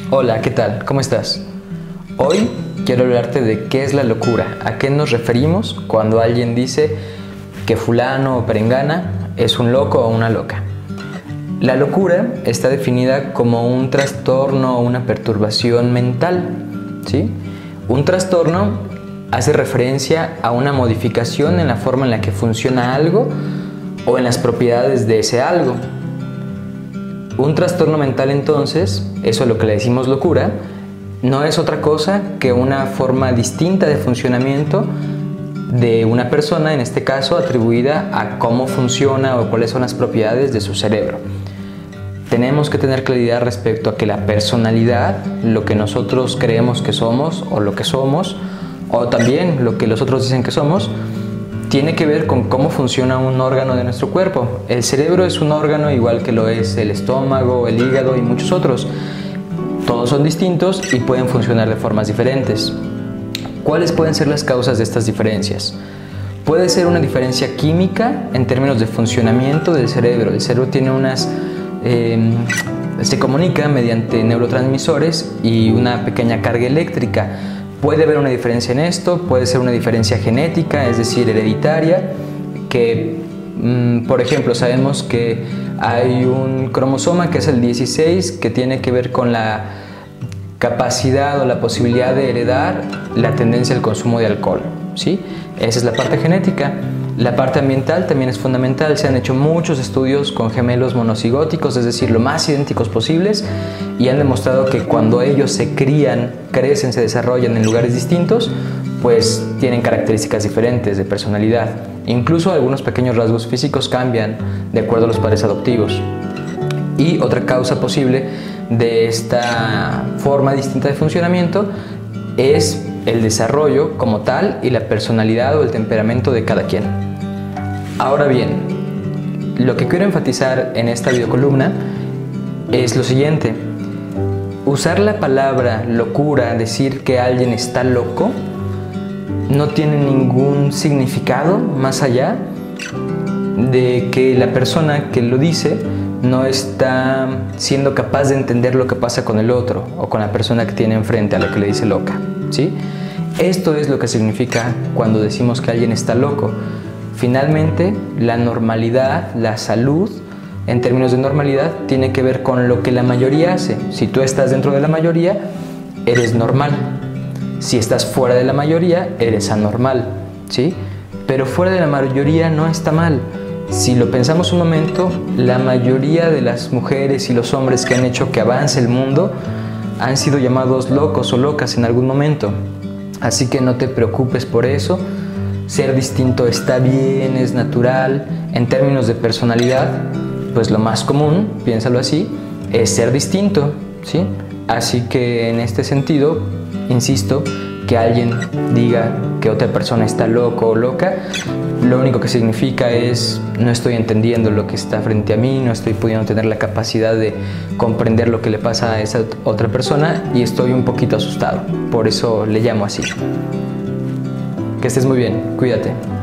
Hola, ¿qué tal? ¿Cómo estás? Hoy quiero hablarte de qué es la locura, a qué nos referimos cuando alguien dice que fulano o perengana es un loco o una loca. La locura está definida como un trastorno o una perturbación mental, ¿sí? Un trastorno hace referencia a una modificación en la forma en la que funciona algo o en las propiedades de ese algo. Un trastorno mental, entonces, eso es lo que le decimos locura, no es otra cosa que una forma distinta de funcionamiento de una persona, en este caso atribuida a cómo funciona o cuáles son las propiedades de su cerebro. Tenemos que tener claridad respecto a que la personalidad, lo que nosotros creemos que somos o lo que somos, o también lo que los otros dicen que somos, tiene que ver con cómo funciona un órgano de nuestro cuerpo. El cerebro es un órgano igual que lo es el estómago, el hígado y muchos otros. Todos son distintos y pueden funcionar de formas diferentes. ¿Cuáles pueden ser las causas de estas diferencias? Puede ser una diferencia química en términos de funcionamiento del cerebro. El cerebro tiene se comunica mediante neurotransmisores y una pequeña carga eléctrica. Puede haber una diferencia en esto, puede ser una diferencia genética, es decir, hereditaria, que, por ejemplo, sabemos que hay un cromosoma que es el 16 que tiene que ver con la capacidad o la posibilidad de heredar la tendencia al consumo de alcohol, ¿sí? Esa es la parte genética. La parte ambiental también es fundamental. Se han hecho muchos estudios con gemelos monocigóticos, es decir, lo más idénticos posibles, y han demostrado que cuando ellos se crían, crecen, se desarrollan en lugares distintos, pues tienen características diferentes de personalidad. Incluso algunos pequeños rasgos físicos cambian de acuerdo a los padres adoptivos. Y otra causa posible de esta forma distinta de funcionamiento es el desarrollo como tal y la personalidad o el temperamento de cada quien. Ahora bien, lo que quiero enfatizar en esta videocolumna es lo siguiente. Usar la palabra locura, decir que alguien está loco, no tiene ningún significado más allá de que la persona que lo dice no está siendo capaz de entender lo que pasa con el otro o con la persona que tiene enfrente a la que le dice loca, ¿sí? Esto es lo que significa cuando decimos que alguien está loco. Finalmente, la normalidad, la salud, en términos de normalidad, tiene que ver con lo que la mayoría hace. Si tú estás dentro de la mayoría, eres normal. Si estás fuera de la mayoría, eres anormal, ¿sí? Pero fuera de la mayoría no está mal. Si lo pensamos un momento, la mayoría de las mujeres y los hombres que han hecho que avance el mundo han sido llamados locos o locas en algún momento. Así que no te preocupes por eso. Ser distinto está bien, es natural. En términos de personalidad, pues lo más común, piénsalo así, es ser distinto, ¿sí? Así que en este sentido, insisto, que alguien diga que otra persona está loco o loca, lo único que significa es no estoy entendiendo lo que está frente a mí, no estoy pudiendo tener la capacidad de comprender lo que le pasa a esa otra persona y estoy un poquito asustado. Por eso le llamo así. Que estés muy bien, cuídate.